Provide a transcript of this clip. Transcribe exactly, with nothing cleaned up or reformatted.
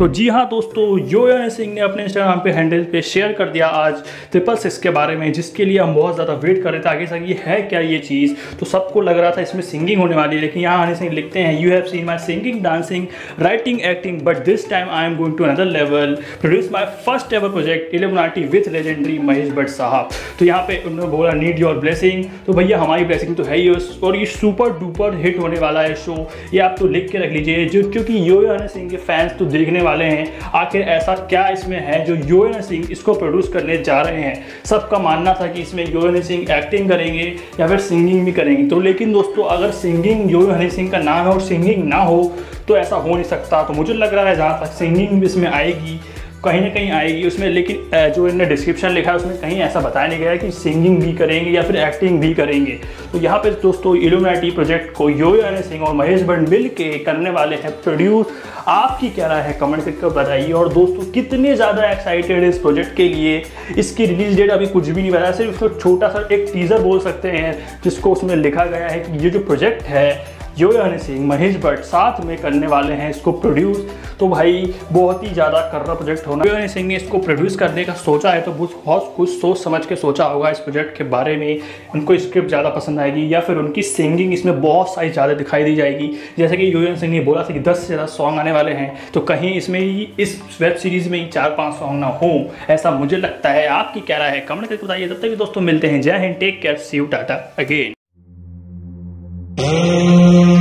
तो जी हाँ दोस्तों, यो हनी सिंह ने अपने इंस्टाग्राम पे हैंडल पे शेयर कर दिया आज ट्रिपल सिक्स के बारे में, जिसके लिए हम बहुत ज़्यादा वेट कर रहे थे आगे से ये है क्या ये चीज़। तो सबको लग रहा था इसमें सिंगिंग होने वाली है, लेकिन यहाँ हनी सिंह लिखते हैं you have seen my singing, dancing, writing, acting, but this time I am going to another level, produce my first ever project illuminati with legendary Mahesh Bhatt साहब। तो यहाँ पे उन्होंने बोला नीड योर ब्लेसिंग। तो भैया हमारी ब्लेसिंग तो है ही, और ये सुपर डुपर हिट होने वाला है शो, ये आप तो लिख के रख लीजिए, जो क्योंकि यो हनी सिंह के फैंस तो देखने वाले हैं आखिर ऐसा क्या इसमें है जो यो हनी सिंह इसको प्रोड्यूस करने जा रहे हैं। सबका मानना था कि इसमें यो हनी सिंह एक्टिंग करेंगे या फिर सिंगिंग भी करेंगे। तो लेकिन दोस्तों अगर सिंगिंग यो हनी सिंह का नाम है और सिंगिंग ना हो तो ऐसा हो नहीं सकता। तो मुझे लग रहा है जहाँ तक सिंगिंग भी इसमें आएगी, कहीं ना कहीं आएगी उसमें, लेकिन जो इन्होंने डिस्क्रिप्शन लिखा है उसमें कहीं ऐसा बताया नहीं गया है कि सिंगिंग भी करेंगे या फिर एक्टिंग भी करेंगे। तो यहाँ पे दोस्तों इल्यूमिनाटी प्रोजेक्ट को यो हनी सिंह और महेश भट्ट मिल के करने वाले हैं प्रोड्यूस। आपकी क्या राय है कमेंट करके बताइए। और दोस्तों कितने ज़्यादा एक्साइटेड है इस प्रोजेक्ट के लिए। इसकी रिलीज डेट अभी कुछ भी नहीं बताया, सिर्फ उसको छोटा सा एक टीज़र बोल सकते हैं जिसको उसमें लिखा गया है कि ये जो प्रोजेक्ट है यो हनी सिंह महेश भट्ट साथ में करने वाले हैं इसको प्रोड्यूस। तो भाई बहुत ही ज़्यादा कर्रा प्रोजेक्ट होना। यो हनी सिंह ने इसको प्रोड्यूस करने का सोचा है तो बहुत कुछ सोच समझ के सोचा होगा इस प्रोजेक्ट के बारे में। उनको स्क्रिप्ट ज़्यादा पसंद आएगी या फिर उनकी सिंगिंग इसमें बहुत सारी ज़्यादा दिखाई दी जाएगी। जैसे कि यो हनी सिंह ने बोला था कि दस से ज़्यादा सॉन्ग आने वाले हैं, तो कहीं इसमें ही इस वेब सीरीज़ में ही चार पाँच सॉन्ग ना हो, ऐसा मुझे लगता है। आपकी क्या राय है कमेंट करके बताइए। तब तक भी दोस्तों मिलते हैं, जय Hind, take care, see you, tata again.